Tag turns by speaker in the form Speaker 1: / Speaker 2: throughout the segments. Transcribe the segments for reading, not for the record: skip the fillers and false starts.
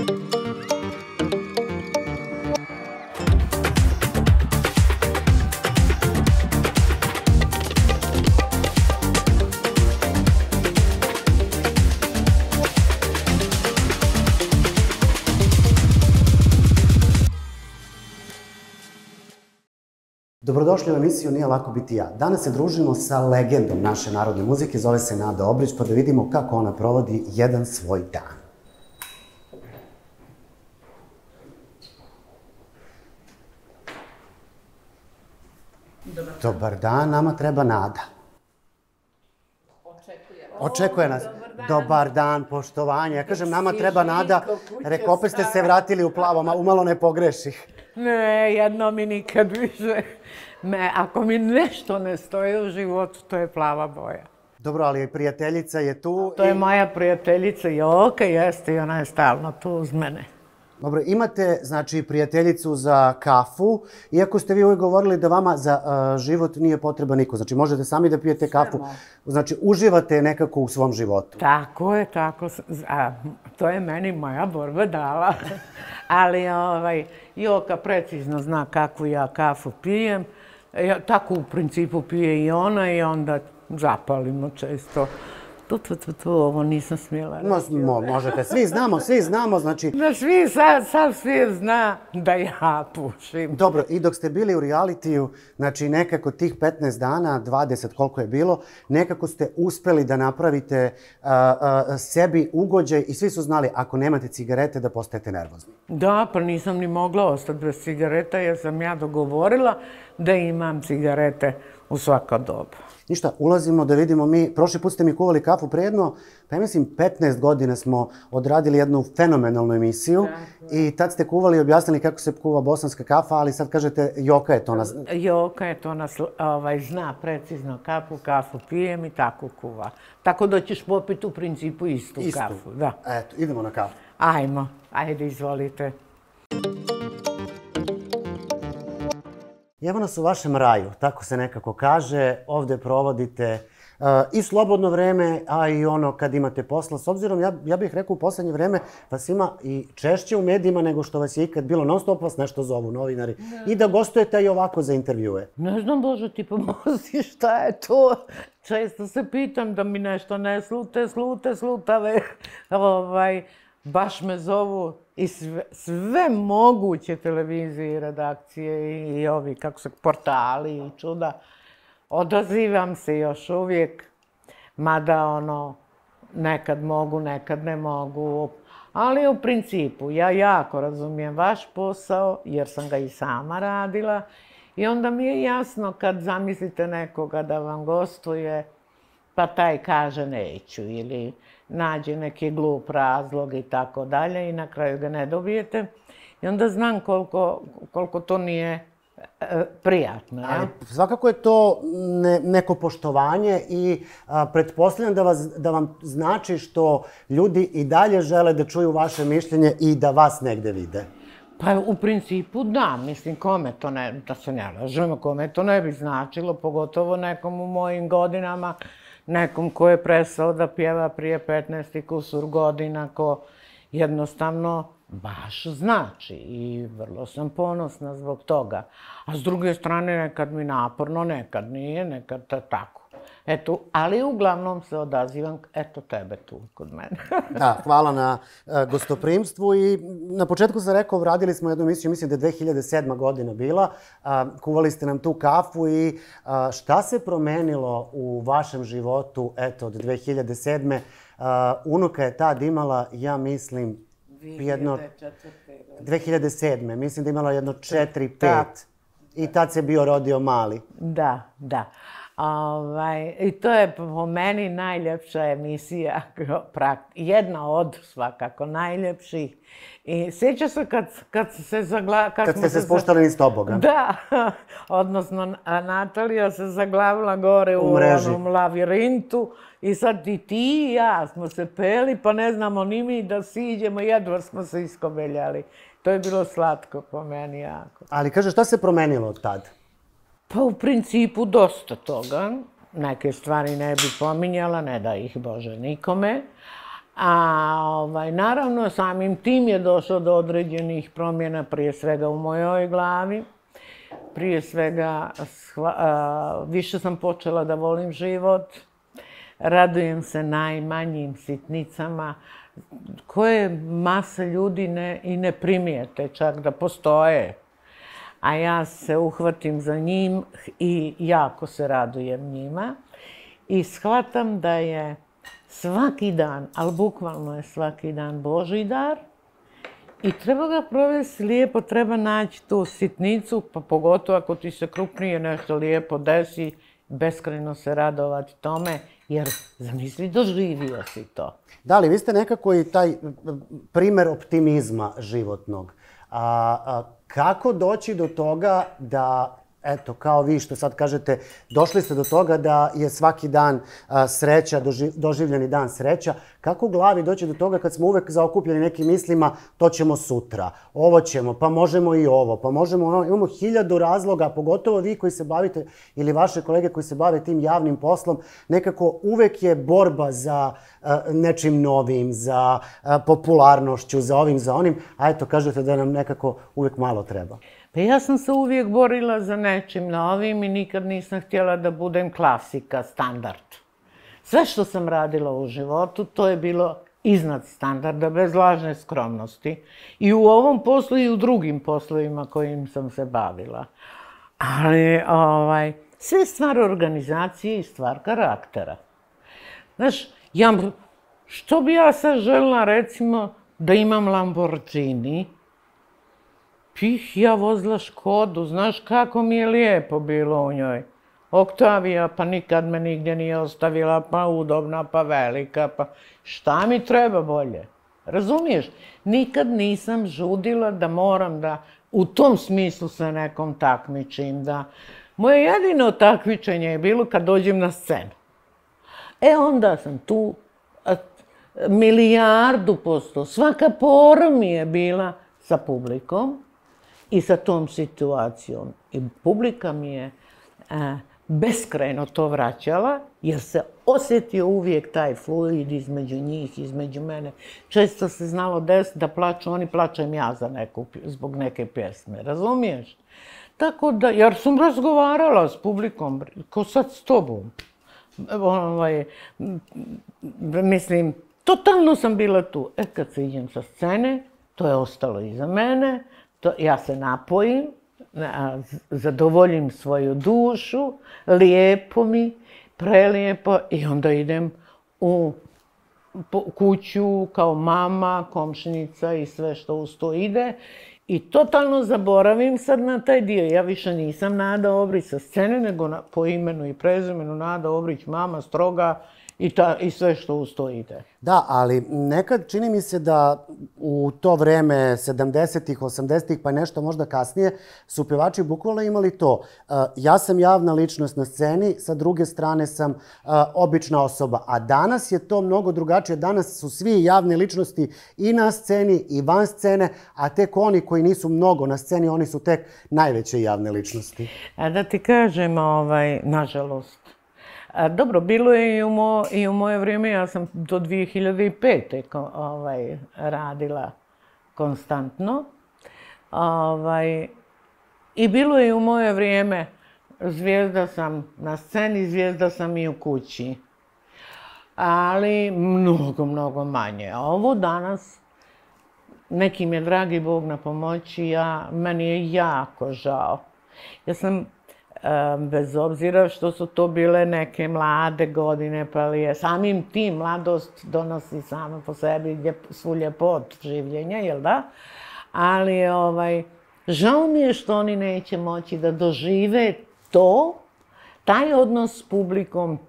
Speaker 1: Dobrodošli u emisiju Nije lako biti ja. Danas se družimo sa legendom naše narodne muzike, zove se Nada Obrić, pa da vidimo kako ona provodi jedan svoj dan. Dobar dan, nama treba Nada. Očekuje nas. Dobar dan, poštovanje. Ja kažem, nama treba Nada. Reko, opet ste se vratili u plavo, umalo ne pogreših.
Speaker 2: Ne, jedno mi nikad više. Ako mi nešto ne stoji u životu, to je plava boja.
Speaker 1: Dobro, ali prijateljica je tu.
Speaker 2: To je moja prijateljica Joka, jeste i ona je stalno tu uz mene.
Speaker 1: Dobro, imate, znači, prijateljicu za kafu, iako ste vi uvijek govorili da vama za život nije potreba niko. Znači, možete sami da pijete kafu. Znači, uživate nekako u svom životu.
Speaker 2: Tako je, tako. To je meni moja borba dala. Ali Joka precizno zna kakvu ja kafu pijem. Tako u principu pije i ona i onda zapalimo često. Ovo nisam smjela reći.
Speaker 1: Možete, svi znamo, znači...
Speaker 2: Sad svi zna da ja pušim.
Speaker 1: Dobro, i dok ste bili u realitiju, znači nekako tih 15 dana, 20 koliko je bilo, nekako ste uspeli da napravite sebi ugođaj i svi su znali, ako nemate cigarete, da postajete nervozni.
Speaker 2: Da, pa nisam ni mogla ostati bez cigareta, jer sam ja dogovorila da imam cigarete u svako doba.
Speaker 1: Ništa, ulazimo da vidimo mi, prošli put ste mi kuvali kafu predno, pa ja mislim 15 godina smo odradili jednu fenomenalnu emisiju i tad ste kuvali i objasnili kako se kuva bosanska kafa, ali sad kažete Joka je to nas...
Speaker 2: Joka je to nas, zna precizno kafu pijem i tako kuva. Tako da ćeš popiti u principu istu kafu. Da.
Speaker 1: Eto, idemo na kafu.
Speaker 2: Ajde, izvolite.
Speaker 1: Evo nas u vašem raju, tako se nekako kaže, ovde provodite i slobodno vreme, a i ono kad imate posla. S obzirom, ja bih rekao u poslednje vreme, vas ima i češće u medijima nego što vas je ikad bilo. Non stop vas nešto zovu novinari. I da gostujete i ovako za intervjue.
Speaker 2: Ne znam, Bože, ti pomozi, šta je to? Često se pitam da mi nešto ne slutave. Baš me zovu i sve moguće televizije i redakcije i ovi, kako se, portali i čuda. Odazivam se još uvijek, mada nekad mogu, nekad ne mogu. Ali u principu, ja jako razumijem vaš posao, jer sam ga i sama radila. I onda mi je jasno kad zamislite nekoga da vam gostuje, pa taj kaže neću ili nađe neki glup razlog i tako dalje i na kraju ga ne dobijete. I onda znam koliko to nije prijatno.
Speaker 1: Ali svakako je to neko poštovanje i pretpostavljam da vam znači što ljudi i dalje žele da čuju vaše mišljenje i da vas negde vide.
Speaker 2: Pa u principu da, mislim, kome to ne, da se ne lažemo, kome to ne bi značilo, pogotovo nekom u mojim godinama, nekom ko je prestao da pjeva prije 15 i kusur godina, ko jednostavno baš znači i vrlo sam ponosna zbog toga. A s druge strane nekad mi naporno, nekad nije, nekad tako. Eto, ali uglavnom se odazivam, eto tebe tu kod mene.
Speaker 1: Da, hvala na gostoprimstvu i na početku sam rekao, radili smo jednu emisiju, mislim da je 2007. godina bila, kuvali ste nam tu kafu i šta se promenilo u vašem životu, eto, od 2007. Unuka je tad imala, ja mislim, 2007. Mislim da je imala jedno 4-5 i tad se bio rodio mali.
Speaker 2: Da. I to je po meni najljepša emisija, jedna od svakako najljepših. I sjeća se kad se zaglavila...
Speaker 1: Kad ste se spuštali niz toboga.
Speaker 2: Da, odnosno Natalija se zaglavila gore u onom lavirintu i sad i ti i ja smo se peli, pa ne znamo ni mi da siđemo, jedva smo se iskobeljali. To je bilo slatko po meni jako.
Speaker 1: Ali kaže, šta se promenilo od tada?
Speaker 2: Pa u principu dosta toga. Neke stvari ne bi pominjala, ne da ih Bože nikome. Naravno, samim tim je došlo do određenih promjena, prije svega u mojoj glavi. Prije svega, više sam počela da volim život. Radujem se najmanjim sitnicama koje masa ljudi i ne primijete čak da postoje. A ja se uhvatim za njim i jako se radujem njima. I shvatam da je svaki dan, ali bukvalno je svaki dan Božji dar i treba ga provesti lijepo, treba naći tu sitnicu, pa pogotovo ako ti se krupnije nešto lijepo desi, beskrajno se radovati tome, jer zamisli, doživio si to.
Speaker 1: Da, ali vi ste nekako i taj primer optimizma životnog. Kako doći do toga da, eto, kao vi što sad kažete, došli ste do toga da je svaki dan sreća, doživljeni dan sreća. Kako u glavi doći do toga kad smo uvek zaokupljeni nekim mislima, to ćemo sutra, ovo ćemo, pa možemo i ovo, pa možemo ono, imamo 1000 razloga, pogotovo vi koji se bavite ili vaše kolege koji se bave tim javnim poslom, nekako uvek je borba za nečim novim, za popularnošću, za ovim, za onim, a eto, kažete da nam nekako uvek malo treba.
Speaker 2: Pa ja sam se uvijek borila za nečim novim i nikad nisam htjela da budem klasika, standard. Sve što sam radila u životu, to je bilo iznad standarda, bez lažne skromnosti. I u ovom poslu i u drugim poslovima kojim sam se bavila. Ali, sve je stvar organizacije i stvar karaktera. Znaš, što bi ja sad željela, recimo, da imam Lamborghini, ja vozila Škodu, znaš kako mi je lijepo bilo u njoj. Octavia, pa nikad me nigdje nije ostavila, pa udobna, pa velika, pa šta mi treba bolje? Razumiješ? Nikad nisam žudila da moram da u tom smislu se nekom takmičim. Moje jedino takmičenje je bilo kad dođem na scenu. Onda sam tu 1.000.000%. Svaka pora mi je bila sa publikom i sa tom situacijom. I publika mi je beskrajno to vraćala, jer se osjetio uvijek taj fluid između njih, između mene. Često se znalo desiti da plaču oni, plačem ja zbog neke pjesme, razumiješ? Tako da, jer sam razgovarala s publikom, ko sad s tobom. Mislim, totalno sam bila tu. Kad se iđem sa scene, to je ostalo iza mene, ja se napojim, zadovoljim svoju dušu, lijepo mi, prelijepo i onda idem u kuću kao mama, komšinica i sve što uz to ide i totalno zaboravim sad na taj dio. Ja više nisam Nada Obrić sa scene, nego po imenu i prezimenu Nada Obrić, mama, stroga i sve što uz to ide.
Speaker 1: Da, ali nekad čini mi se da u to vreme 70-ih, 80-ih pa nešto možda kasnije su pevači bukvalno imali to. Ja sam javna ličnost na sceni, sa druge strane sam obična osoba. A danas je to mnogo drugačije. Danas su svi javne ličnosti i na sceni i van scene, a tek oni koji nisu mnogo na sceni, oni su tek najveće javne ličnosti.
Speaker 2: Da ti kažem, nažalost, dobro, bilo je i u moje vrijeme, ja sam do 2005. Radila konstantno. I bilo je u moje vrijeme, zvijezda sam na sceni, zvijezda sam i u kući. Ali mnogo, mnogo manje. A ovo danas, nekim je dragi Bog na pomoći, meni je jako žao. Ja sam bez obzira što su to bile neke mlade godine, pa je samim tim mladost donosi sama po sebi svu ljepotu življenja, jel da? Ali žao mi je što oni neće moći da dožive taj odnos s publikom.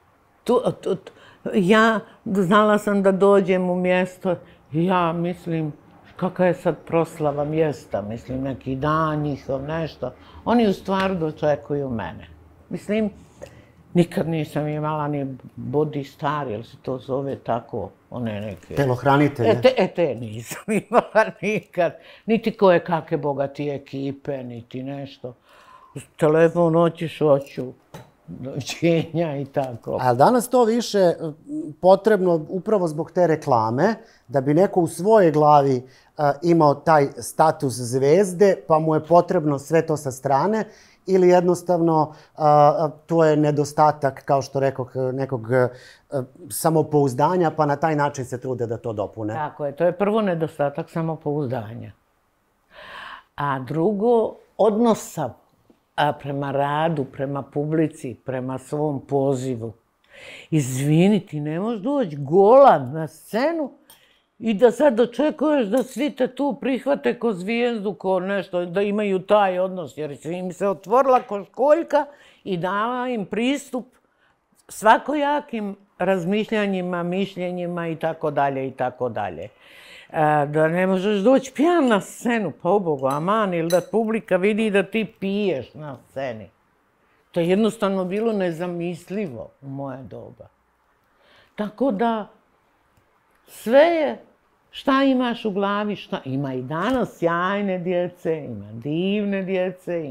Speaker 2: Ja znala sam da dođem u mjesto i ja mislim, kakva je sad proslava mjesta, mislim, neki dan njihov, nešto. Oni u stvari dočekuju mene. Mislim, nikad nisam imala ni body star, jel se to zove tako, one neke...
Speaker 1: Telohranitelje.
Speaker 2: Te nisam imala nikad. Niti koje kakve bogati ekipe, niti nešto. Telefon hoćeš, hoću. doviđenja i tako.
Speaker 1: A danas to više potrebno upravo zbog te reklame, da bi neko u svojoj glavi imao taj status zvezde, pa mu je potrebno sve to sa strane, ili jednostavno to je nedostatak, kao što rekoh, nekog samopouzdanja, pa na taj način se trude da to dopune.
Speaker 2: Tako je, to je prvo nedostatak samopouzdanja. A drugo, odnosa prema radu, prema publici, prema svom pozivu. Izvini, ti ne možeš doći golan na scenu i da sad očekuješ da svi te tu prihvate ko zvijezdu, ko nešto, da imaju taj odnos, jer im se otvorila ko školjka i dala im pristup svakojakim razmišljanjima, mišljenjima i tako dalje i tako dalje. Da ne možeš doći pijan na scenu, pa obogu, aman, ili da publika vidi da ti piješ na sceni. To je jednostavno bilo nezamislivo u moje doba. Tako da, sve je šta imaš u glavi, šta ima i danas sjajne djece, ima divne djece,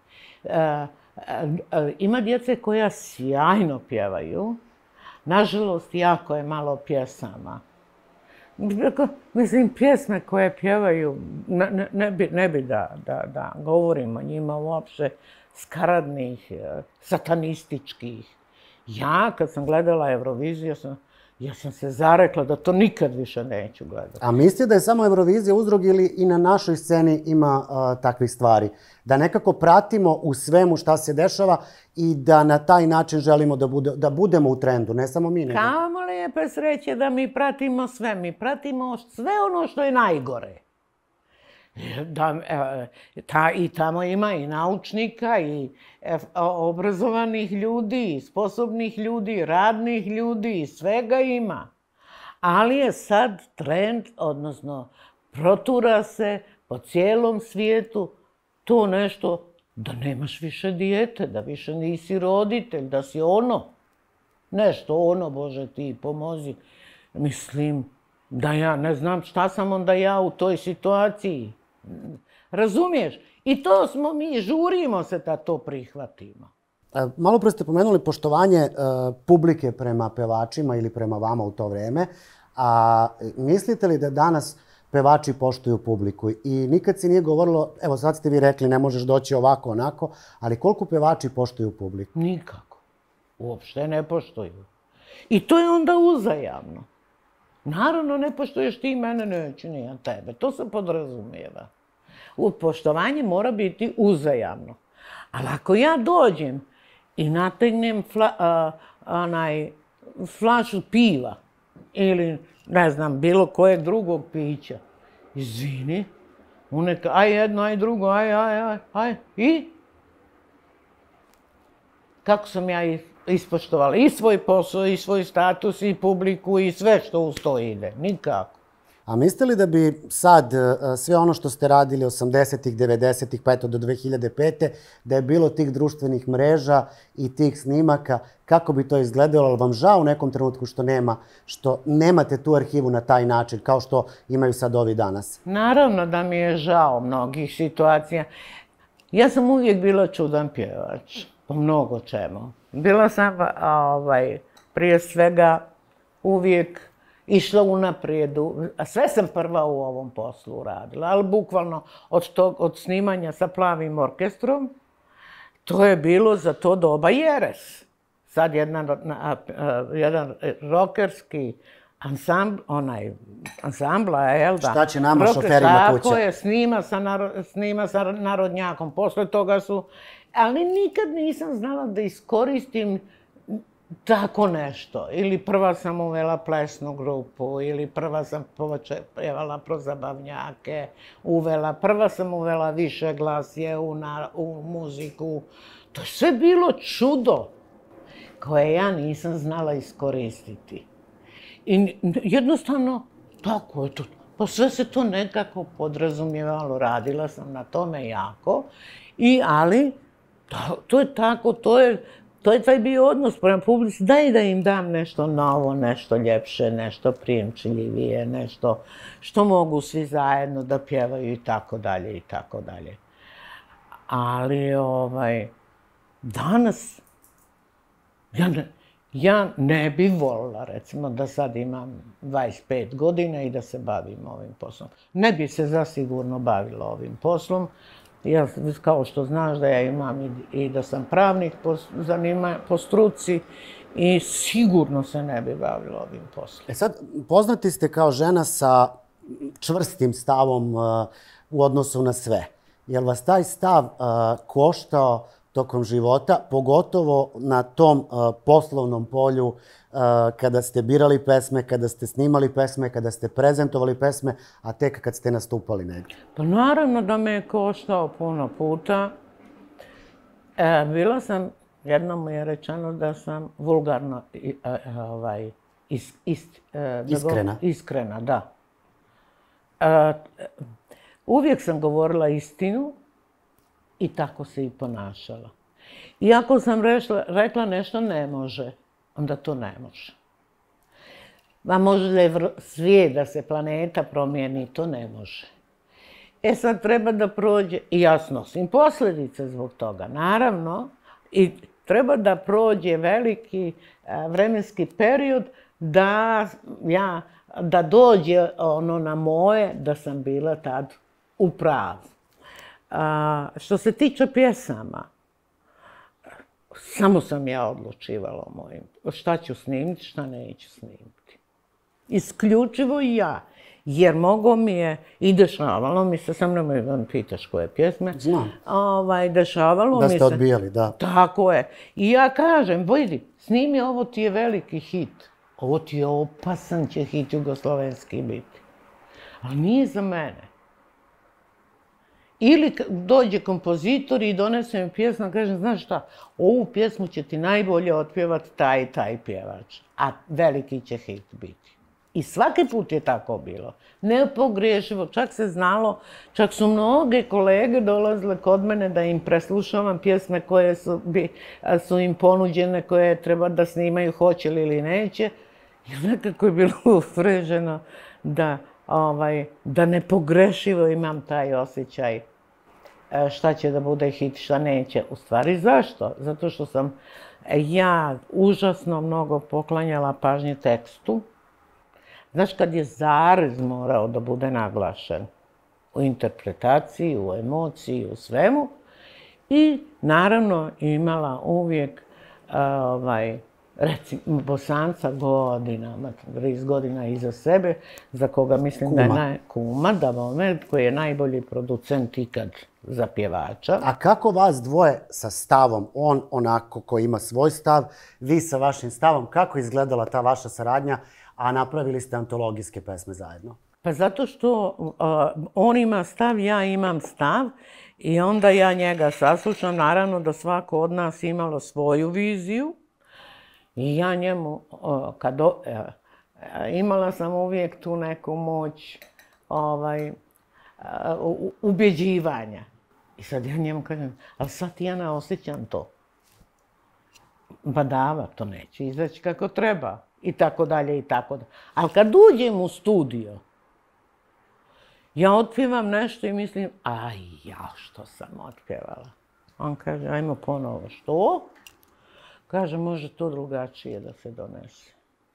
Speaker 2: ima djece koja sjajno pjevaju. Nažalost, jako je malo pjesama. Mislim, pjesme koje pjevaju, ne bi da govorim o njima uopće, skaradnih, satanističkih. Ja, kad sam gledala Euroviziju, ja sam se zarekla da to nikad više neću gledati.
Speaker 1: A mislite da je samo Eurovizija uzrok ili i na našoj sceni ima takvih stvari? Da nekako pratimo u svemu šta se dešava i da na taj način želimo da budemo u trendu, ne samo mi.
Speaker 2: Kamo lijepe sreće da mi pratimo sve. Mi pratimo sve ono što je najgore. I tamo ima i naučnika, i obrazovanih ljudi, i sposobnih ljudi, radnih ljudi, i svega ima. Ali je sad trend, odnosno protura se po cijelom svijetu to nešto da nemaš više dijete, da više nisi roditelj, da si nešto ono, Bože ti pomozi. Mislim da ja ne znam šta sam onda ja u toj situaciji. Razumiješ? I to smo mi, žurimo se da to prihvatimo.
Speaker 1: Malo pre ste pomenuli poštovanje publike prema pevačima ili prema vama u to vreme. A mislite li da danas pevači poštuju publiku? I nikad se nije govorilo, evo sad ste vi rekli ne možeš doći ovako, onako, ali koliko pevači poštuju publiku?
Speaker 2: Nikako. Uopšte ne poštuju. I to je onda uzajamno. Naravno, ne poštuješ ti mene, neću ni ja tebe. To se podrazumijeva. Poštovanje mora biti uzajamno. Ali ako ja dođem i nategnem flašu piva ili, ne znam, bilo kojeg drugog pića, izvini, aj jedno, aj drugo, aj, i? Kako sam ja ispoštovala i svoj posao, i svoj status, i publiku, i sve što uz to ide. Nikako.
Speaker 1: A mislite li da bi sad sve ono što ste radili 80-ih, 90-ih, pa eto do 2005. da je bilo tih društvenih mreža i tih snimaka, kako bi to izgledalo? Ali vam žao u nekom trenutku što nemate tu arhivu na taj način, kao što imaju sad ovi danas?
Speaker 2: Naravno da mi je žao mnogih situacija. Ja sam uvijek bila čudan pjevač, po mnogo čemu. Bila sam, prije svega, uvijek išla unaprijed, a sve sam prva u ovom poslu uradila, ali bukvalno od snimanja sa Plavim orkestrom, to je bilo za to doba jeres. Sad jedan rokerski ansambla, jel da?
Speaker 1: Šta će nama šoferima kuće?
Speaker 2: Tako je, snima sa narodnjakom, posle toga su, ali nikad nisam znala da iskoristim tako nešto. Ili prva sam uvela plesnu grupu, ili prva sam pjevala prozabavnjake, prva sam uvela više glasje u muziku. To je sve bilo čudo koje ja nisam znala iskoristiti. I jednostavno, tako je to. Pa sve se to nekako podrazumijevalo. Radila sam na tome jako. Ali, to je tako, to je taj bio odnos prema publici. Daj da im dam nešto novo, nešto ljepše, nešto prijemčljivije, nešto što mogu svi zajedno da pjevaju i tako dalje, i tako dalje. Ali, danas Ja ne bi volila, recimo, da sad imam 25 godina i da se bavim ovim poslom. Ne bi se zasigurno bavila ovim poslom. Ja, kao što znaš da ja imam i da sam pravnik po struci i sigurno se ne bi bavila ovim poslom.
Speaker 1: Sad, poznati ste kao žena sa čvrstim stavom u odnosu na sve. Jel vas taj stav koštao tokom života, pogotovo na tom poslovnom polju, kada ste birali pesme, kada ste snimali pesme, kada ste prezentovali pesme, a tek kad ste nastupali negdje?
Speaker 2: Pa naravno da me je koštao puno puta. Jednom mi je rečeno da sam vulgarno
Speaker 1: iskrena.
Speaker 2: Iskrena, da. Uvijek sam govorila istinu i tako se i ponašala. I ako sam rekla nešto ne može, onda to ne može. A može da je svijet, da se planeta promijeni, to ne može. Sad treba da prođe, i ja snosim posljedice zbog toga, naravno, i treba da prođe veliki vremenski period da dođe ono na moje, da sam bila tad u pravu. Što se tiče pjesama, samo sam ja odlučivala o mojim. Šta ću snimiti, šta neću snimiti. Isključivo i ja. Jer mogo mi je, i dešavalo mi se, sam nemoj da me pitaš koje pjesme.
Speaker 1: Znam.
Speaker 2: Dešavalo mi se.
Speaker 1: Da ste odbijali, da.
Speaker 2: Tako je. I ja kažem, vidi, snimi, ovo ti je veliki hit. Ovo ti je opasan će hit jugoslovenski biti. Ali nije za mene. Ili dođe kompozitor i donese mi pjesmu, kažem, znaš šta, ovu pjesmu će ti najbolje otpjevati taj i taj pjevač, a veliki će hit biti. I svaki put je tako bilo. Nepogrešivo, čak se znalo, čak su mnoge kolege dolazile kod mene da im preslušavam pjesme koje su im ponuđene, koje treba da snimaju, hoće li ili neće. I nekako je bilo ufreženo da nepogrešivo imam taj osjećaj šta će da bude hit, šta neće. U stvari zašto? Zato što sam ja užasno mnogo poklanjala pažnje tekstu. Znaš, kad je zarez morao da bude naglašen u interpretaciji, u emociji, u svemu. I naravno imala uvijek recimo Bosanca godinama, 30 godina iza sebe, za koga mislim da je Kuma, koji je najbolji producent ikad za pjevača.
Speaker 1: A kako vas dvoje sa stavom, on onako koji ima svoj stav, vi sa vašim stavom, kako izgledala ta vaša saradnja, a napravili ste antologijske pesme zajedno?
Speaker 2: Pa zato što on ima stav, ja imam stav i onda ja njega saslušam. Naravno da svako od nas imalo svoju viziju. I ja njemu, imala sam uvijek tu neku moć ubjeđivanja. I sad ja njemu kažem, ali sad ja ne osjećam to. Badava, to neće izaći kako treba. I tako dalje, i tako dalje. Ali kad uđem u studio, ja otpjevam nešto i mislim, aj ja što sam otpjevala. On kaže, ajmo ponovo, što? Kaže, može to drugačije da se donese.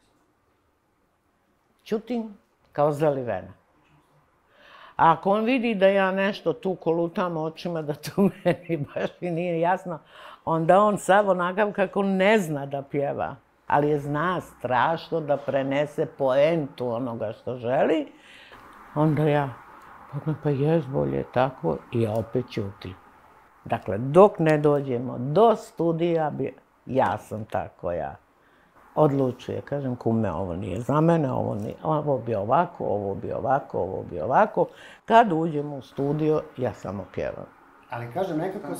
Speaker 2: Ćutim kao zalivena. A ako on vidi da ja nešto tu kolutam očima, da to meni baš i nije jasno, onda on sav onakav kako ne zna da pjeva, ali je zna strašno da prenese poentu onoga što želi, onda ja, pa jes bolje tako, i ja opet ćutim. Dakle, dok ne dođemo do studija, ja sam ta koja odlučuje. Kažem, kume, ovo nije za mene, ovo bi ovako, ovo bi ovako, ovo bi ovako. Kad uđemo u studio, ja samo pjevam.
Speaker 1: Ali kažem, nekako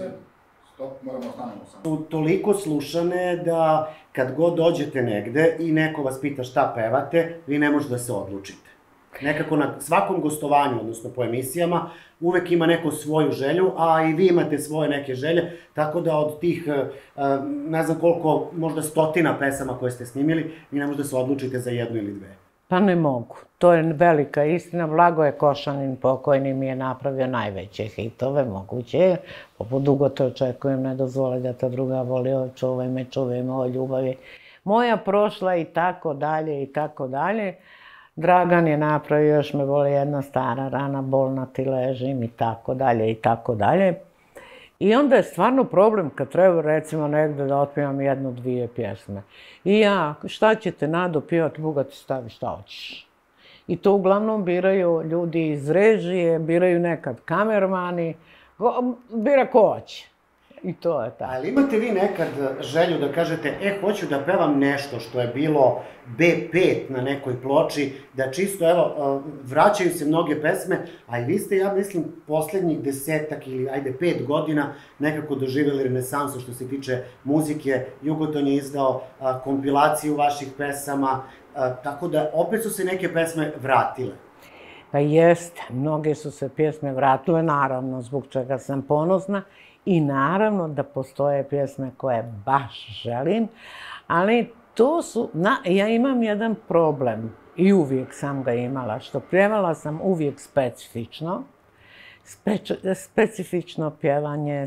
Speaker 1: su toliko slušane da kad god dođete negde i neko vas pita šta pevate, vi ne možete da se odlučite. Nekako na svakom gostovanju, odnosno po emisijama, uvek ima neko svoju želju, a i vi imate svoje neke želje, tako da od tih, ne znam koliko, možda stotina pesama koje ste snimili, vi ne možete da se odlučite za jednu ili dve.
Speaker 2: Pa ne mogu. To je velika istina. Blagoje Košanin pokojni mi je napravio najveće hitove, moguće je. Poput Dugo te očekujem, ne dozvoli da te druga voli, čuvaj me, o ljubavi. Moja prošla i tako dalje, i tako dalje. Dragan je napravio, još me voli jedna stara rana, bolna ti ležim, i tako dalje, i tako dalje. I onda je stvarno problem kad treba recimo negdje da otpivam jednu, dvije pjesme. I ja, šta ćete Nado pjevati, Boga ti stavi šta hoćeš. I to uglavnom biraju ljudi iz režije, biraju nekad kamermani, bira ko hoće. I to je tako.
Speaker 1: Ali imate vi nekad želju da kažete, hoću da pevam nešto što je bilo B5 na nekoj ploči, da čisto, evo, vraćaju se mnoge pesme, a i vi ste, ja mislim, posljednjih 10 ili, 5 godina nekako doživjeli renesansu što se tiče muzike. Jugoton je izdao kompilaciju vaših pesama, tako da opet su se neke pesme vratile.
Speaker 2: Pa jeste, mnoge su se pjesme vratile, naravno, zbog čega sam ponosna. I naravno da postoje pjesme koje baš želim, ali to su, ja imam jedan problem i uvijek sam ga imala, što pjevala sam uvijek specifično, specifično pjevanje,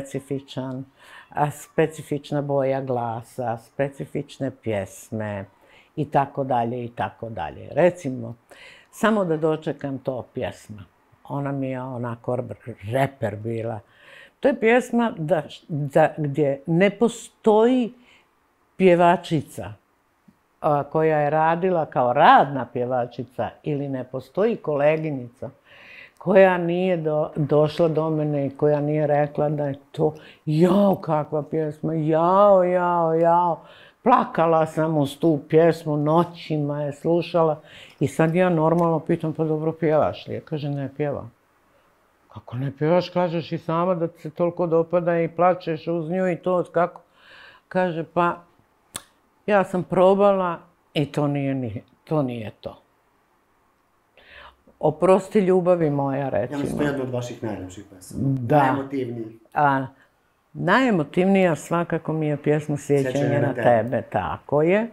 Speaker 2: specifična boja glasa, specifične pjesme i tako dalje, i tako dalje. Recimo, Samo da dočekam to pjesma, ona mi je onako reper bila. To je pjesma gdje ne postoji pjevačica koja je radila kao radna pjevačica ili ne postoji koleginica koja nije došla do mene i koja nije rekla da je to jao kakva pjesma, jao. Plakala sam uz tu pjesmu, noćima je slušala i sad ja normalno pitam, pa dobro pjevaš li je? Kaže, ne pjevam. Kako ne pjevaš, kažeš i sama da ti se toliko dopada i plačeš uz nju i to, kako? Kaže, pa ja sam probala i to nije to. Oprosti ljubavi moja, recimo.
Speaker 1: Ja mislim, to je jedna od vaših najljepših pesama.
Speaker 2: Da.
Speaker 1: Najemotivnijih.
Speaker 2: Najemotivnija svakako mi je pjesma Sjećanje na tebe, tako je.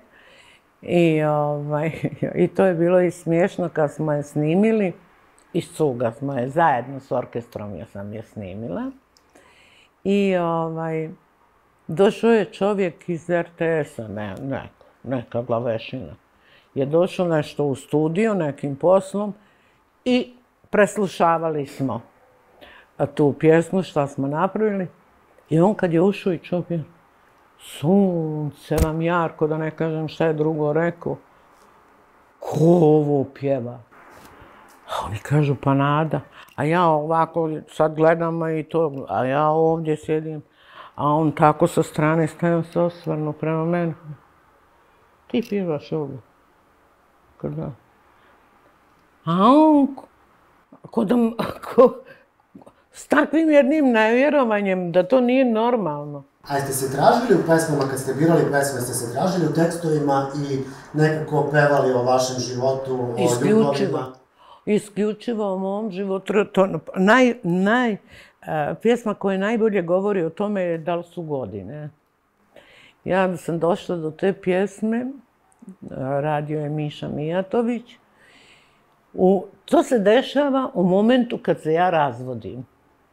Speaker 2: I to je bilo i smiješno kad smo je snimili. Iz Cuga smo je zajedno s orkestrom, ja sam je snimila. I došao je čovjek iz RTS-a, neka glavešina. Je došao nešto u studio, nekim poslom i preslušavali smo tu pjesmu, šta smo napravili. I on kad je ušao i čovjek, sunce vam jarko, da ne kažem šta je drugo rekao, ko ovo pjeva? A oni kažu, pa Nada. A ja ovako sad gledam i to, a ja ovdje sjedim, a on tako sa strane stavio se osvrnu prema meni. Ti pjevaš ovo. Kada? A on, s takvim jednim nevjerovanjem da to nije normalno.
Speaker 1: A jeste se tražili u pesmama, kad ste birali pesme, ste se tražili u tekstovima i nekako pevali o vašem životu, o ljubavima?
Speaker 2: Isključivo o mom životu. Pjesma koja najbolje govori o tome je Da li su godine. Ja sam došla do te pjesme, radio je Miša Mijatović. To se dešava u momentu kad se ja razvodim.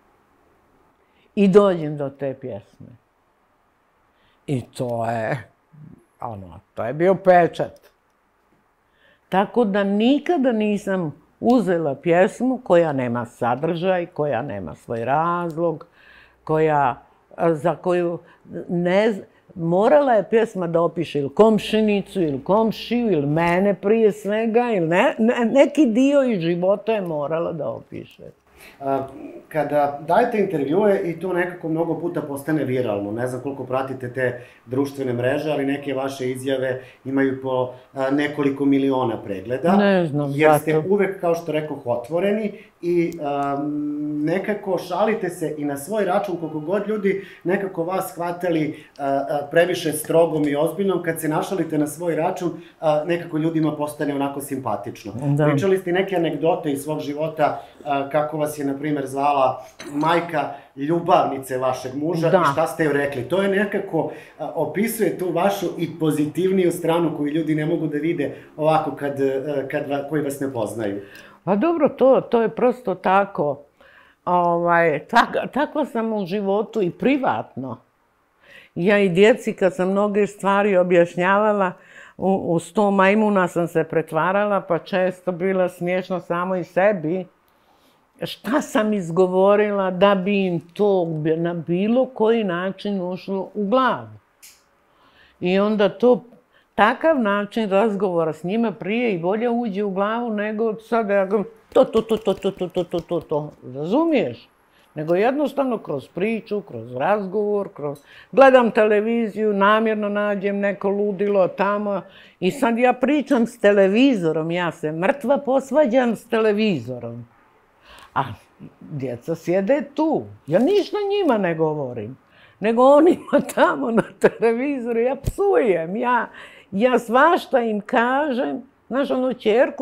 Speaker 2: I dođem do te pjesme. I to je bio pečat. Tako da nikada nisam uzela pjesmu koja nema sadržaj, koja nema svoj razlog, za koju morala je pjesma da opiše ili komšinicu, ili komšiju, ili mene prije svega, ili neki dio iz života je morala da opiše.
Speaker 1: Kada dajete intervjue i to nekako mnogo puta postane viralno, ne znam koliko pratite te društvene mreže, ali neke vaše izjave imaju po nekoliko miliona pregleda.
Speaker 2: Ne znam,
Speaker 1: jer ste uvek, kao što rekoh, otvoreni i nekako šalite se i na svoj račun, koliko god ljudi nekako vas shvatali previše strogom i ozbiljnom, kad se našalite na svoj račun, nekako ljudima postane onako simpatično. Pričali ste neke anegdote iz svog života, kako vas vas je, na primjer, zvala majka ljubavnice vašeg muža i šta ste joj rekli? To je nekako, opisuje tu vašu i pozitivniju stranu koju ljudi ne mogu da vide ovako koji vas ne poznaju.
Speaker 2: Pa dobro, to je prosto tako. Takva sam u životu i privatno. Ja i djeci kad sam mnoge stvari objašnjavala, u 100 majmuna sam se pretvarala, pa često bila smiješno samo i sebi. Šta sam izgovorila da bi im to na bilo koji način ušlo u glavu. I onda takav način razgovora s njima prije i bolje uđe u glavu nego sad ja govorim to, razumiješ? Nego jednostavno kroz priču, kroz razgovor, gledam televiziju, namjerno nađem neko ludilo tamo i sad ja pričam s televizorom, ja se mrtva posvađam s televizorom. A djeca sjede tu, ja ništa njima ne govorim, nego onima tamo na televizoru, ja psujem, ja svašta im kažem, znaš, čerku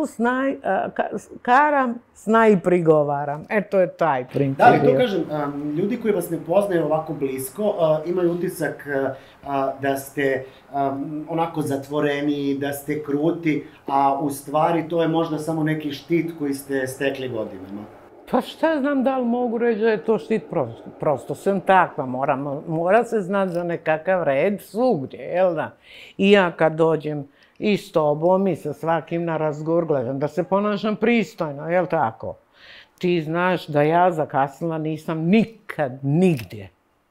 Speaker 2: karam, sna i prigovaram. To je taj princip.
Speaker 1: Da li to kažem, ljudi koji vas ne poznaju ovako blisko imaju utisak da ste onako zatvoreni, da ste kruti, a u stvari to je možda samo neki štit koji ste stekli godinama.
Speaker 2: Pa šta znam da li mogu reći da je to štit, prosto sam takva, mora se znati za nekakav red svugdje, jel da? I ja kad dođem i s tobom i sa svakim na razgovor gledam da se ponašam pristojno, jel tako? Ti znaš da ja zakasnila nisam nikad, nigdje.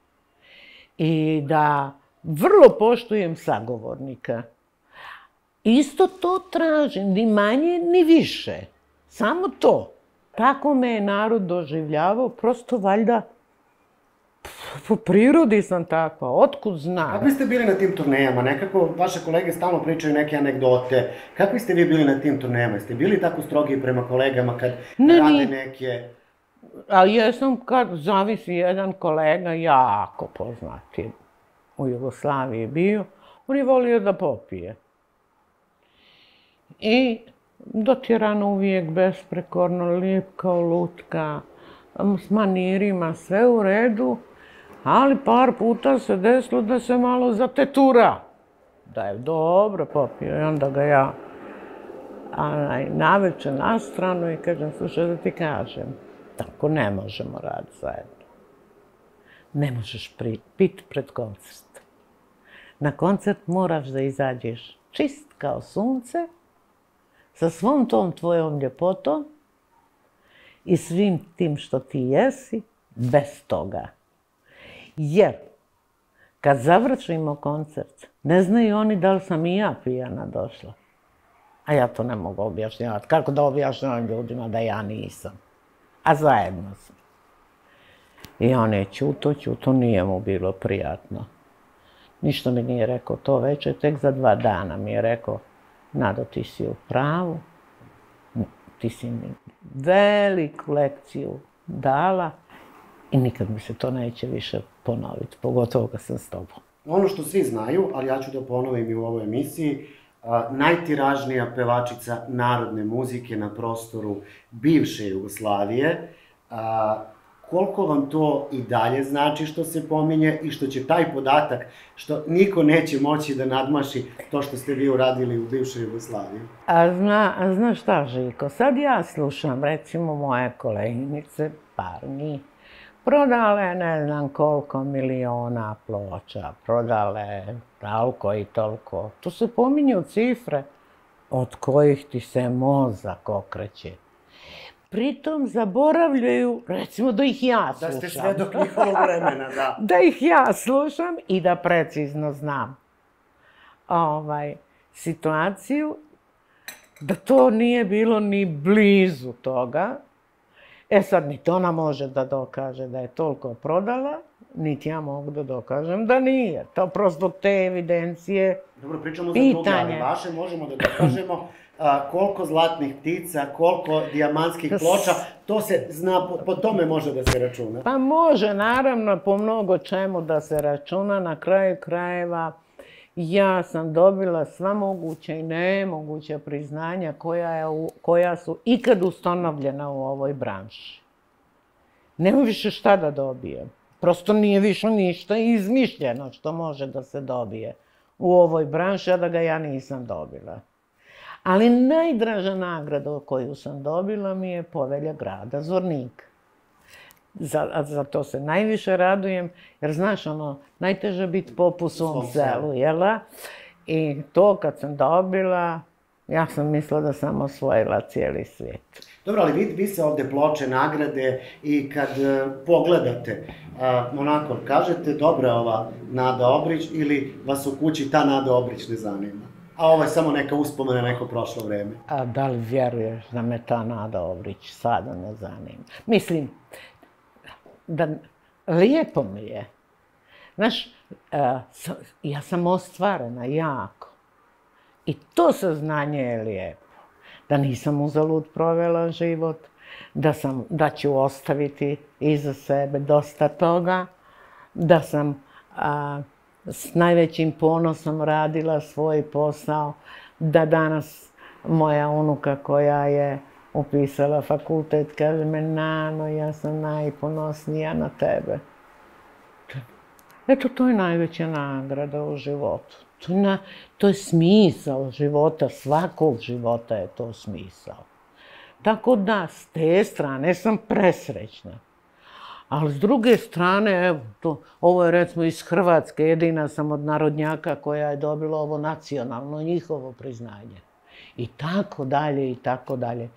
Speaker 2: I da vrlo poštujem sagovornika. Isto to tražim, ni manje, ni više. Samo to. Tako me je narod doživljavao, prosto valjda po prirodi sam takva, otkud znam.
Speaker 1: Kakvi ste bili na tim turnejama? Nekako vaše kolege stalno pričaju neke anegdote. Kakvi ste vi bili na tim turnejama? Ste bili tako strogi prema kolegama kad rade neke...
Speaker 2: A jesam kad zavisi jedan kolega, jako poznati u Jugoslaviji bio, on je volio da popije. I dotjeran uvijek besprekorno, lijep kao lutka, s manirima, sve u redu, ali par puta se desilo da se malo zatetura. Da je dobro popio i onda ga ja navečer na stranu i kažem, slušaj da ti kažem, tako ne možemo raditi zajedno. Ne možeš piti pred koncert. Na koncert moraš da izađeš čist kao sunce, sa svom tom tvojom ljepotom i svim tim što ti jesi, bez toga. Jer, kad završimo koncert, ne znaju oni da li sam i ja pijana došla. A ja to ne mogu objašnjavati. Kako da objašnjavam ljudima da ja nisam? A zajedno sam. I on je čuto, nije mu bilo prijatno. Ništa mi nije rekao to večer, tek za 2 dana mi je rekao, Nado, ti si u pravu, ti si mi veliku lekciju dala i nikad mi se to neće više ponoviti, pogotovo kad sam s tobom.
Speaker 1: Ono što svi znaju, ali ja ću da ponovim i u ovoj emisiji, najtiražnija pevačica narodne muzike na prostoru bivše Jugoslavije. Koliko vam to i dalje znači što se pominje i što će taj podatak, što niko neće moći da nadmaši to što ste vi uradili u bivšoj Jugoslaviji?
Speaker 2: A znaš šta, Žiko, sad ja slušam, recimo, moje koleginice, par njih, prodale ne znam koliko miliona ploča, prodale toliko i toliko. Tu se pominju cifre od kojih ti se mozak okreće. Pritom zaboravljaju, recimo, da ih ja slušam.
Speaker 1: Da ste svedok njihovog vremena, da.
Speaker 2: Da ih ja slušam i da precizno znam situaciju, da to nije bilo ni blizu toga. Sad, niti ona može da dokaže da je toliko prodala, niti ja mogu da dokažem da nije. To prosto te evidencije,
Speaker 1: dobro, pričamo za druge, ali vaše možemo da dokažemo koliko zlatnih ptica, koliko dijamantskih ploča, to se zna, po tome može da se računa.
Speaker 2: Pa može, naravno, po mnogo čemu da se računa. Na kraju krajeva ja sam dobila sva moguća i nemoguća priznanja koja su ikad ustanovljena u ovoj branši. nema više šta da dobije. Prosto nije više ništa izmišljeno što može da se dobije u ovoj branši, a da ga ja nisam dobila. Ali najdraža nagrada koju sam dobila mi je Povelja grada Zvornika. Za to se najviše radujem, jer znaš, najteže biti pop u svom selu, jela? I to kad sam dobila, ja sam mislila da sam osvojila cijeli svijet.
Speaker 1: Dobro, ali vi se ovde ploče, nagrade i kad pogledate, onako, kažete dobra ova Nada Obrić ili vas u kući ta Nada Obrić ne zanima? A ovo je samo neka uspomena, neko prošlo vreme.
Speaker 2: A da li vjeruješ da me ta Nada Obrić sada ne zanima? Mislim, da lijepo mi je. Znaš, ja sam ostvarena jako. I to saznanje je lijepo. Da nisam uzalud provela život, da ću ostaviti iza sebe dosta toga, da sam s najvećim ponosom radila svoj posao, da danas moja unuka koja je upisala fakultet kaže me, Nano, ja sam najponosnija na tebe. Eto, to je najveća nagrada u životu. To je smisao života, svakog života je to smisao. Tako da, s te strane sam presrećna. Ali s druge strane, evo, ovo je recimo iz Hrvatske, jedina sam od narodnjaka koja je dobila ovo nacionalno, njihovo priznanje. I tako dalje, i tako dalje.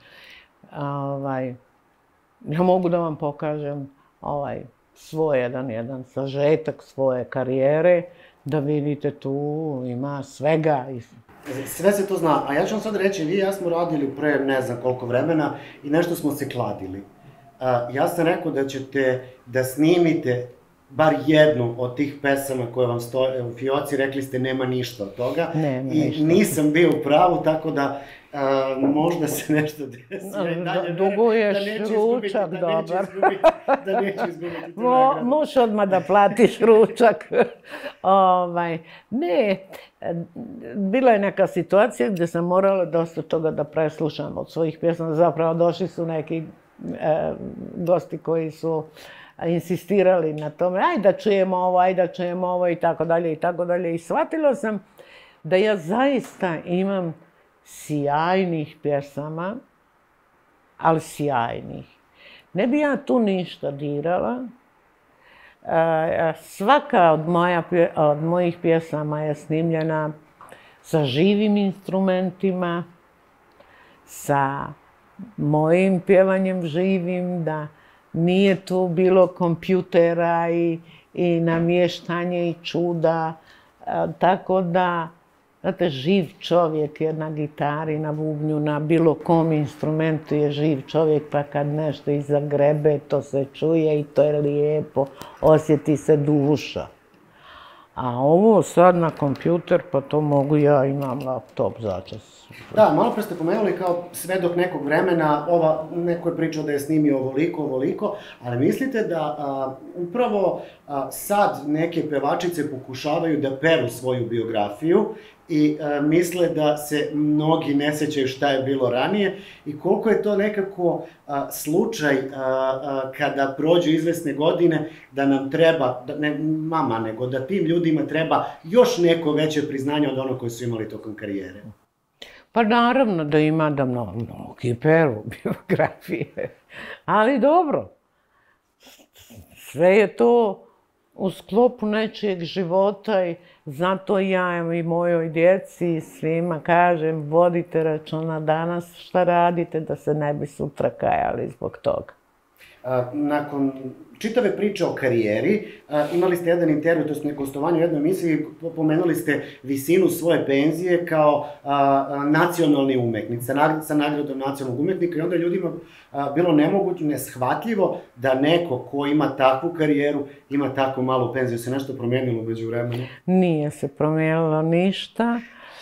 Speaker 2: Ja mogu da vam pokažem svoj jedan sažetak svoje karijere, da vidite tu ima svega.
Speaker 1: Sve se to zna, a ja ću vam sad reći, vi i ja smo radili pre ne znam koliko vremena i nešto smo se kladili. Ja sam rekao da ćete da snimite bar jednu od tih pesama koje vam stoje u fioci, rekli ste nema ništa od toga. I nisam bio u pravu, tako da možda se nešto desi.
Speaker 2: Duguješ ručak, dobar.
Speaker 1: Da neću izgubiti tu nagradu.
Speaker 2: Moš odmah da platiš ručak. Ne, bila je neka situacija gdje sam morala dosta toga da preslušam od svojih pjesama. Zapravo došli su neki gosti koji su insistirali na tome, ajde da čujemo ovo i tako dalje i tako dalje. I shvatila sam da ja zaista imam sjajnih pjesama, ali sjajnih. Ne bi ja tu ništa dirala. Svaka od mojih pjesama je snimljena sa živim instrumentima, sa mojim pjevanjem živim, da nije tu bilo kompjutera i namještanje i čuda. Tako da, znate, živ čovjek je na gitari, na bubnju, na bilo kom instrumentu je živ čovjek, pa kad nešto izagrebe, to se čuje i to je lijepo, osjeti se duša. A ovo sad na kompjuter, pa to mogu ja, imam laptop začas.
Speaker 1: Da, malo pre ste pomenuli kao svedok nekog vremena, neko je pričao da je snimio ovoliko, ali mislite da upravo sad neke pevačice pokušavaju da peru svoju biografiju i misle da se mnogi ne sećaju šta je bilo ranije i koliko je to nekako slučaj kada prođu izvesne godine da nam treba, ne mama, nego da tim ljudima treba još neko veće priznanje od onog koji su imali tokom karijere.
Speaker 2: Pa naravno da ima da mnogi peru biografije, ali dobro, sve je to u sklopu nečijeg života i zato ja i mojoj djeci i svima kažem vodite računa danas šta radite da se ne bi sutra kajali zbog toga.
Speaker 1: Nakon čitave priče o karijeri, imali ste jedan intervju, to je gostovanje u jednoj emisiji, pomenuli ste visinu svoje penzije kao nacionalni umetnik, sa nagradom nacionalnog umetnika i onda ljudima bilo nemoguće, neshvatljivo da neko ko ima takvu karijeru ima tako malu penziju. Se nešto promijenilo među vremenu?
Speaker 2: Nije se promijenilo ništa.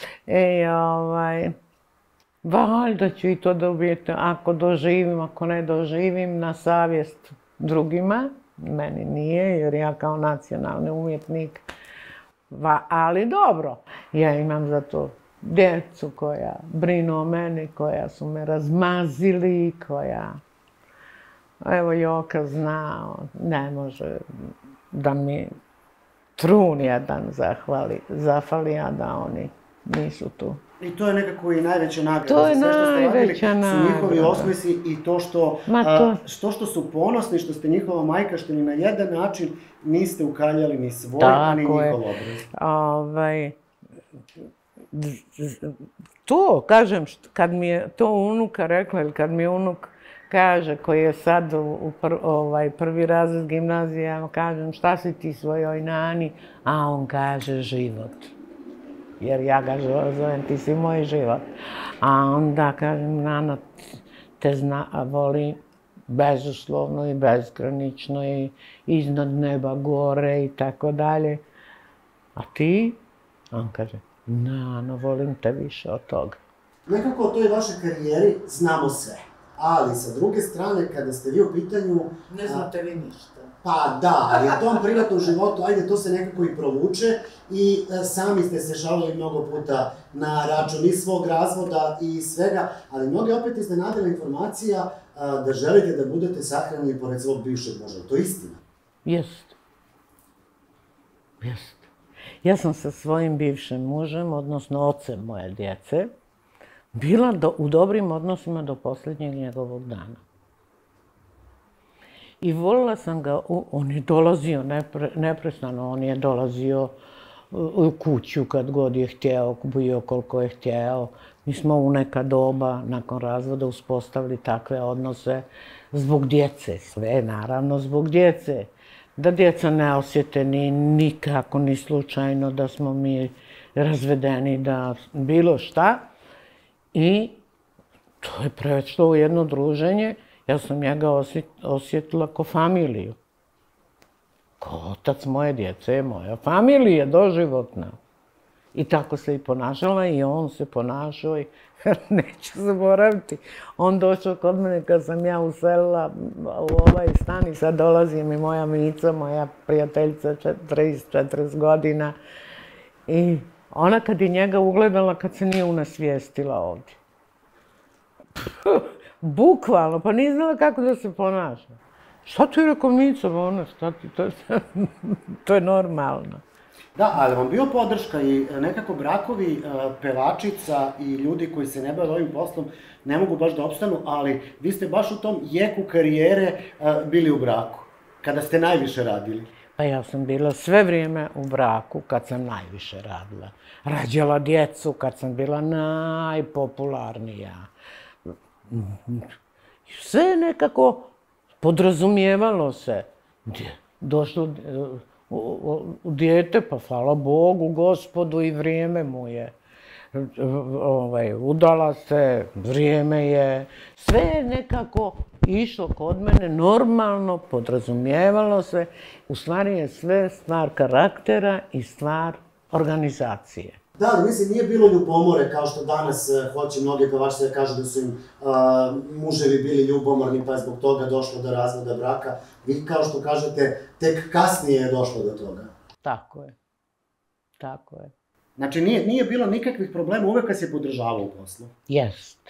Speaker 2: Valjda ću i to dobiti, ako doživim, ako ne doživim, na savjest drugima. Meni nije, jer ja kao nacionalni umjetnik. Ali dobro, ja imam za to djecu koja brinu o meni, koja su me razmazili, koja Evo Joka zna, ne može da mi trun jedan zafali, a da oni nisu tu.
Speaker 1: I to je nekako i najveća nagrada.
Speaker 2: To je
Speaker 1: sve što ste
Speaker 2: najveća
Speaker 1: radili, su njihovi
Speaker 2: nagrada.
Speaker 1: osmesi i to što su ponosni, što ste njihova majka, što ni na jedan način niste ukaljali ni svoj, ni njihov obraz.
Speaker 2: To, kažem, kad mi je to unuka rekla, ili kad mi unuk kaže, koji je sad u prvi razred gimnazije, ja kažem, šta si ti svojoj nani? A on kaže, život. Jer ja ga zovem, ti si moj život. A onda kažem, Nana te voli bezuslovno i bezgranično i iznad neba gore i tako dalje. A ti? On kaže, Nano, volim te više od toga.
Speaker 1: Nekako o toj vašoj karijeri znamo sve. Ali, sa druge strane, kada ste vi u pitanju...
Speaker 2: Ne znate vi ništa.
Speaker 1: Pa da, ali u tom privatnom životu, ajde, to se nekako i provuče i sami ste se žalili mnogo puta na račun i svog razvoda i svega, ali mnogi opet iznenadila informacija da želite da budete sahranjeni pored svog bivšeg muža. To je istina?
Speaker 2: Jest. Jest. Ja sam sa svojim bivšim mužem, odnosno ocem moje djece, bila u dobrim odnosima do posljednjeg njegovog dana. I volila sam ga, on je dolazio neprestano, on je dolazio u kuću kad god je htjeo, bio koliko je htjeo. Mi smo u neka doba, nakon razvoda, uspostavili takve odnose zbog djece, sve naravno zbog djece. Da djeca ne osjete nikako, ni slučajno da smo mi razvedeni, da bilo šta. I to je prešlo u jedno druženje. Ja sam njega osjetila ko familiju. Ko otac moje djece je moja familija, doživotna. I tako se i ponašala i on se ponašao i neću zaboraviti. On došao kod mene kad sam ja uselila u ovaj stan i sad dolazi mi moja Mica, moja prijateljica 30-40 godina. I ona kad je njega ugledala, kad se nije unasvijestila ovdje. Bukvalno, pa nije znala kako da se ponaša. Šta ti je rekao Mica, šta ti, to je normalno.
Speaker 1: Da, ali vam bio podrška i nekako brakovi pevačica i ljudi koji se ne bave ovim poslom ne mogu baš da opstanu, ali vi ste baš u tom jeku karijere bili u braku, kada ste najviše radili.
Speaker 2: Pa ja sam bila sve vrijeme u braku kad sam najviše radila. Rađala djecu kad sam bila najpopularnija. Sve nekako podrazumijevalo se. Došlo u dijete, pa hvala Bogu, Gospodu, i vrijeme mu je. Udala se, vrijeme je. Sve je nekako išlo kod mene normalno, podrazumijevalo se. U stvari je sve stvar karaktera i stvar organizacije.
Speaker 1: Da, ali mislim, nije bilo ljubomore kao što danas hoće mnogi pevači da kažu da su im muževi bili ljubomorni pa je zbog toga došlo do razvoda braka. Vi, kao što kažete, tek kasnije je došlo do toga.
Speaker 2: Tako je. Tako je.
Speaker 1: Znači, nije bilo nikakvih problema, uvek vas je podržavao u poslu.
Speaker 2: Jest.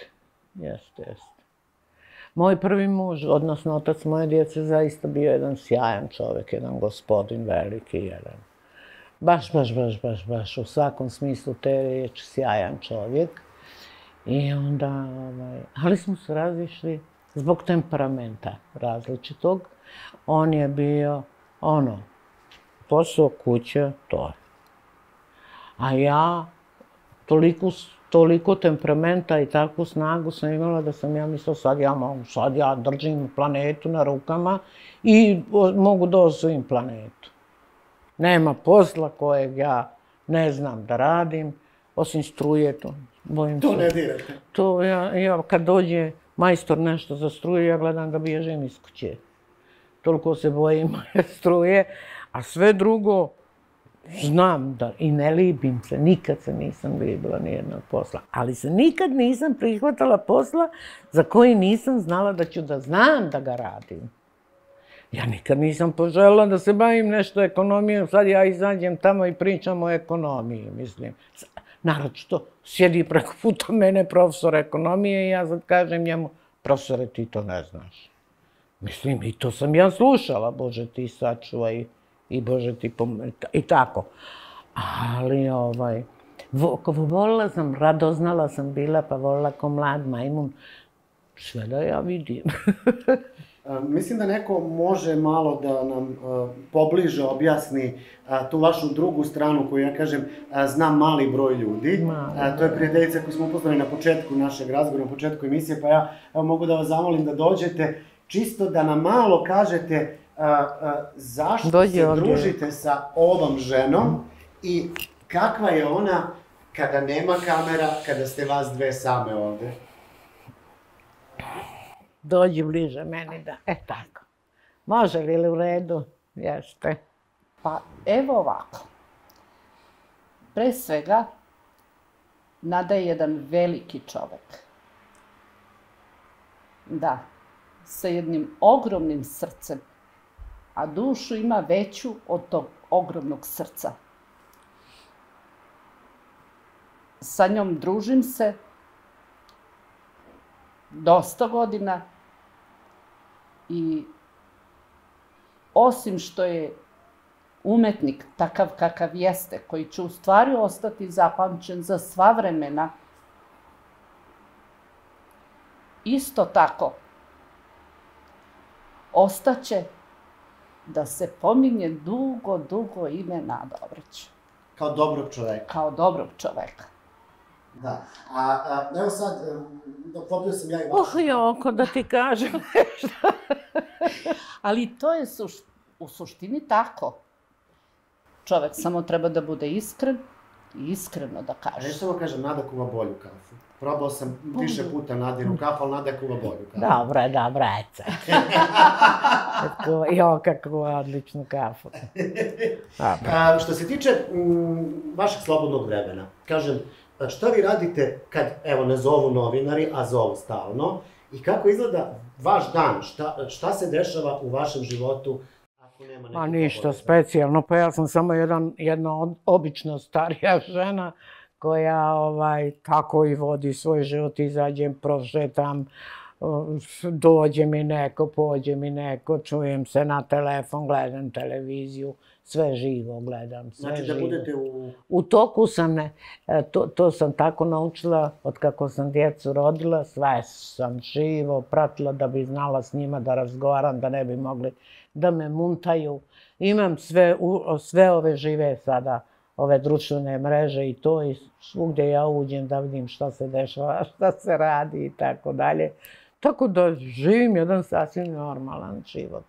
Speaker 2: Moj prvi muž, odnosno otac moje djece, zaista bio jedan sjajan čovjek, jedan gospodin veliki, jedan. Baš, u svakom smislu te riječi, sjajan čovjek. I onda, ali smo se razišli zbog temperamenta različitog. On je bio, posao, kuća, to je. A ja toliko temperamenta i takvu snagu sam imala da sam ja mislila sad ja držim planetu na rukama i mogu da osvojim planetu. Nema posla kojeg ja ne znam da radim, osim struje, to bojim se.
Speaker 1: To ne dirate?
Speaker 2: To ja kad dođe majstor nešto za struju, ja gledam da bježim iz kuće. Toliko se bojim struje, a sve drugo znam da i ne libim se, nikad se nisam libila nijednog posla. Ali se nikad nisam prihvatala posla za koji nisam znala da ću da znam da ga radim. Ja nikad nisam poželjela da se bavim nešto ekonomijom, sad ja izađem tamo i pričam o ekonomiji, mislim. Naročito, sjedi preko puta mene profesor ekonomije i ja sad kažem njemu, profesore, ti to ne znaš. Mislim, i to sam ja slušala, Bože ti sačuvaj i Bože ti i tako. Ali, volila sam, radoznala sam bila, pa volila ko mlad majmun, sve da ja vidim.
Speaker 1: Mislim da neko može malo da nam pobliže objasni tu vašu drugu stranu koju ja kažem znam mali broj ljudi. To je prijateljica koju smo upoznali na početku našeg razgovora, na početku emisije, pa ja mogu da vas zamolim da dođete čisto da nam malo kažete zašto se družite sa ovom ženom i kakva je ona kada nema kamera, kada ste vas dve same ovde.
Speaker 2: Dođi bliže meni da, tako. Može li u redu? Jeste.
Speaker 3: Pa evo ovako. Pre svega, Nada je jedan veliki čovek. Da, sa jednim ogromnim srcem, a dušu ima veću od tog ogromnog srca. Sa njom družim se dosta godina i osim što je umetnik takav kakav jeste, koji će u stvari ostati zapamćen za sva vremena, isto tako ostaće da se pominje dugo, dugo ime Nada Obreć.
Speaker 1: Kao dobrog čoveka.
Speaker 3: Kao dobrog čoveka.
Speaker 1: Da. Evo sad, popio sam ja i vašu.
Speaker 2: Joko, da ti kažem nešto.
Speaker 3: Ali to je u suštini tako. Čovek samo treba da bude iskren i iskreno da kaže.
Speaker 1: Nešto vam kažem, Nada kuva bolju kafu. Probao sam više puta Nadinu kafu, ali Nada kuva bolju kafu.
Speaker 2: Dobre, Joka kuva odličnu kafu.
Speaker 1: Što se tiče vašeg slobodnog vremena, kažem, šta vi radite kad, evo, ne zovu novinari, a zovu stalno, i kako izgleda vaš dan, šta se dešava u vašem životu ako nema nekog obaveza?
Speaker 2: Ništa specijalno, pa ja sam samo jedna obična starija žena koja tako i vodi svoj život, izađem, prošetam, dođe mi neko, pođe mi neko, čujem se na telefon, gledam televiziju, sve živo gledam, sve živo.
Speaker 1: Znači da budete
Speaker 2: U toku sam, to sam tako naučila od kako sam djecu rodila, sve sam živo pratila da bi znala s njima da razgovaram, da ne bi mogli da me muntaju. Imam sve ove žive sada, ove društvene mreže i to, i svugdje ja uđem da vidim šta se dešava, šta se radi i tako dalje. Tako da živim jedan sasvim normalan život.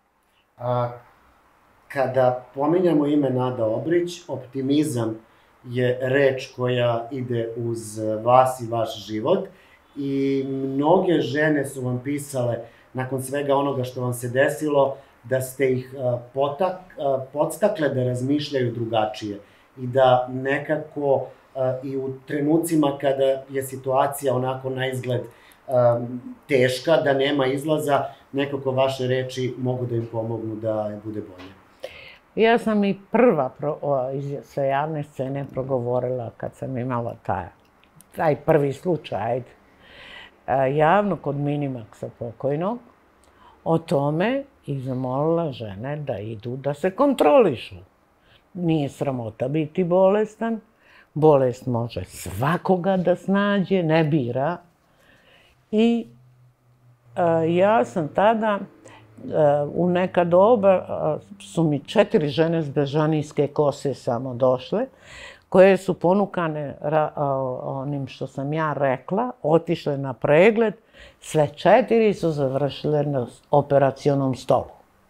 Speaker 1: Kada pominjamo ime Nada Obrić, optimizam je reč koja ide uz vas i vaš život i mnoge žene su vam pisale nakon svega onoga što vam se desilo da ste ih podstakle da razmišljaju drugačije i da nekako i u trenucima kada je situacija onako na izgled teška, da nema izlaza, nekako vaše reči mogu da im pomognu da bude bolje.
Speaker 2: Ja sam i prva sa javne scene progovorila kad sam imala taj prvi slučaj, javno kod Minimaxa pokojnog, o tome i zamolila žene da idu da se kontrolišu. Nije sramota biti bolestan, bolest može svakoga da snađe, ne bira. I ja sam tada, u neka doba, su mi 4 žene s bežanijske kose samo došle, koje su ponukane onim što sam ja rekla, otišle na pregled, sve 4 su završile na operacionom stolu.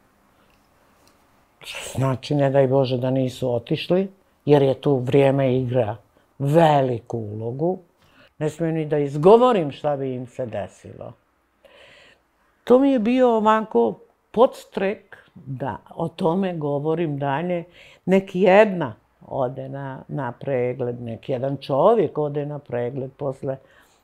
Speaker 2: Znači, ne daj Bože da nisu otišli, jer je tu vrijeme igra veliku ulogu. Ne smijem ni da izgovorim šta bi im se desilo. To mi je bio ovako podstrek da o tome govorim dalje. Nek jedna ode na pregled, nek jedan čovjek ode na pregled posle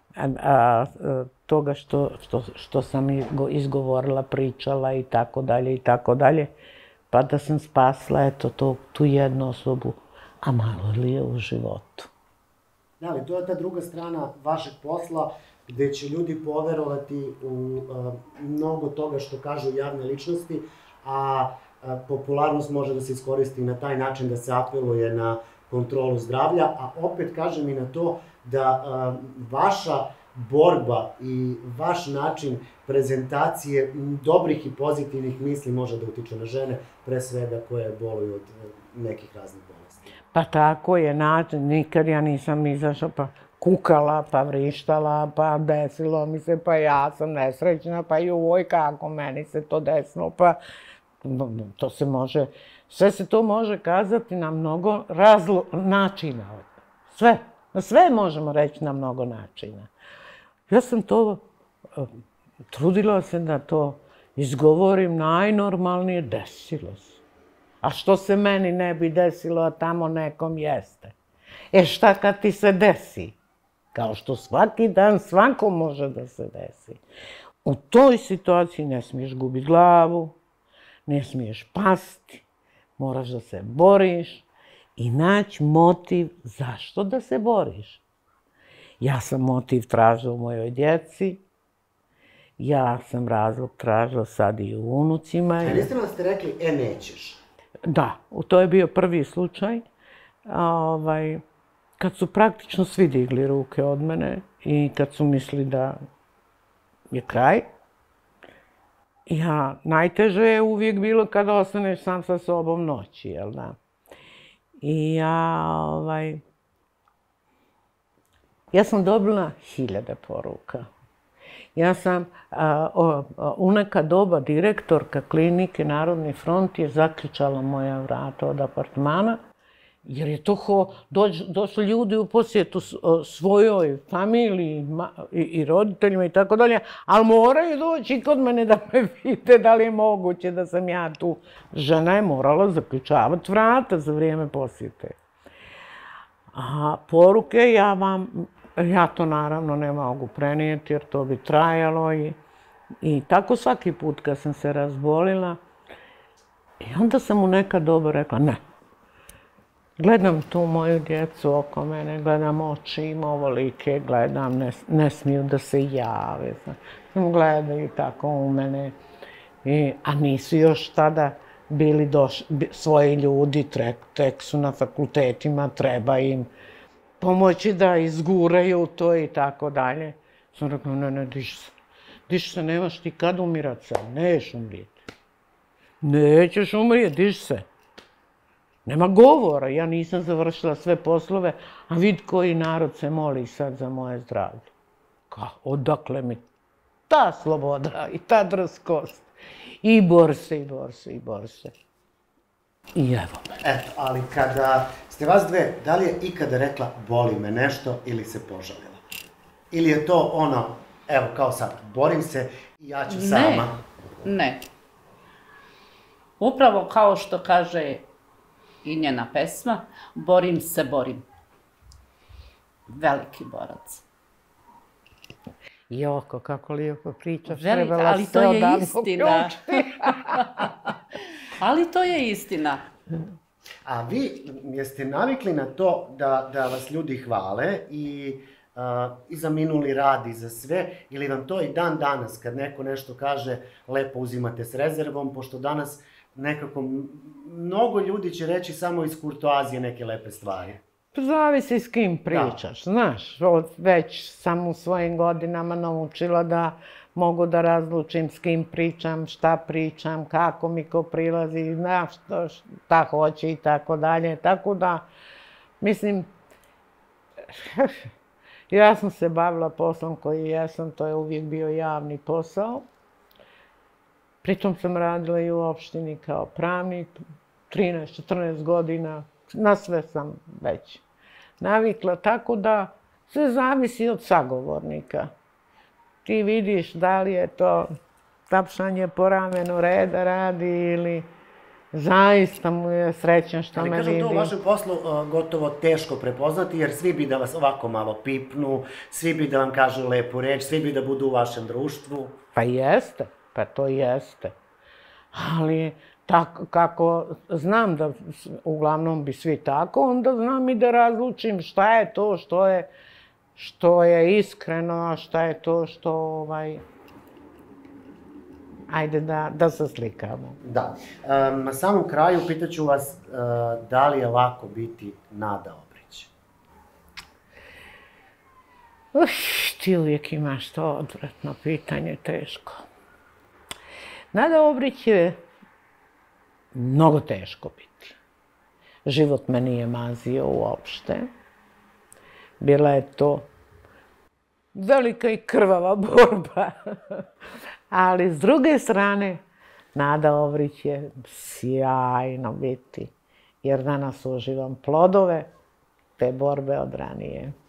Speaker 2: toga što sam izgovorila, pričala i tako dalje i tako dalje. Pa da sam spasla, eto, tu jednu osobu, a malo li je u životu.
Speaker 1: Da, ali to je ta druga strana vašeg posla, gde će ljudi poverovati u mnogo toga što kažu javne ličnosti, a popularnost može da se iskoristi na taj način da se apeluje na kontrolu zdravlja, a opet kažem i na to da vaša borba i vaš način prezentacije dobrih i pozitivnih misli može da utiče na žene, pre svega koje boluju od nekih raznih bolesti.
Speaker 2: Pa tako je način, nikad ja nisam izašla pa kukala, pa vrištala, pa desilo mi se, pa ja sam nesrećna, pa joj kako meni se to desilo, pa to se može, sve se to može kazati na mnogo načina. Sve možemo reći na mnogo načina. Ja sam to, trudila se da to izgovorim najnormalnije, desilo se. A što se meni ne bi desilo, a tamo nekom jeste? Šta kad ti se desi? Kao što svaki dan svakom može da se desi. U toj situaciji ne smiješ gubiti glavu, ne smiješ pasti, moraš da se boriš i naći motiv zašto da se boriš. Ja sam motiv tražila u mojoj djeci, ja sam razlog tražila sad i u unucima.
Speaker 1: A niste li ste rekli, nećeš?
Speaker 2: Da, to je bio prvi slučaj. Kad su praktično svi digli ruke od mene i kad su mislili da je kraj, najteže je uvijek bilo kada ostaneš sam sa sobom noći, jel da? I ja sam dobila 1000 poruka. Ja sam u neka doba direktorka klinike Narodni front je zaključala moja vrata od apartmana, jer je to došli ljudi u posjetu svojoj familiji i roditeljima i tako dalje, ali moraju doći kod mene da me vide da li je moguće da sam ja tu. Žena je morala zaključavati vrata za vrijeme posjete. A poruke ja to naravno ne mogu prenijeti jer to bi trajalo i tako svaki put kad sam se razbolila. I onda sam u neka doba rekla ne. Gledam tu moju djecu oko mene, gledam oči im ovolike, gledam, ne smiju da se jave. Gledaju tako u mene. A nisu još tada bili svoji ljudi, tek su na fakultetima, treba im pomoći da izguraju to i tako dalje. Sam rekla, ne, diš se, nemaš ti kad umirat sad, nećeš umrijeti. Nećeš umrijeti, diš se. Nema govora, ja nisam završila sve poslove, a vid koji narod se moli sad za moje zdravlje. Odakle mi ta sloboda i ta drskost. I bor se. I evo me.
Speaker 1: Eto, ali kada ste vas dve, da li je ikada rekla boli me nešto ili se požaljela? Ili je to ono, evo kao sad, borim se i ja ću sama?
Speaker 3: Ne. Upravo kao što kaže i njena pesma, borim se, borim. Veliki borac.
Speaker 2: Joko, kako lijepo pričaš.
Speaker 3: Ali to je istina. Ali to je istina.
Speaker 1: A vi jeste navikli na to da vas ljudi hvale i za minuli rad i za sve, ili vam to i dan danas kad neko nešto kaže lepo uzimate s rezervom, pošto danas nekako mnogo ljudi će reći samo iz kurtoazije neke lepe stvari.
Speaker 2: Zavisi s kim pričaš, znaš. Već sam u svojim godinama naučila da mogu da razlučim s kim pričam, šta pričam, kako mi ko prilazi, znaš šta hoće i tako dalje. Tako da, mislim, ja sam se bavila poslom koji jesam, to je uvijek bio javni posao. Pritom sam radila i u opštini kao pravnik, 13-14 godina, na sve sam već navikla, tako da sve zavisi od sagovornika. Ti vidiš da li je to tapšanje po ramenu reda radi ili zaista mu je srećan što me vidi.
Speaker 1: Ali kažem, to u vašem poslu gotovo teško prepoznati, jer svi bi da vas ovako malo pipnu, svi bi da vam kažu lepu reč, svi bi da budu u vašem društvu.
Speaker 2: Pa jeste, pa to jeste. Ali kako znam da uglavnom bi svi tako, onda znam i da razlučim šta je to što je iskreno, a šta je to što, ajde da se slikamo.
Speaker 1: Da. Na samom kraju pitaću vas da li je lako biti Nada Obrić?
Speaker 2: Ti uvijek imaš to odvratno pitanje, teško. Nada Obrić je mnogo teško biti. Život me nije mazio uopšte. Bila je to velika i krvava borba. Ali s druge strane, Nada Obrić je sjajno biti. Jer danas uživam plodove te borbe od ranije.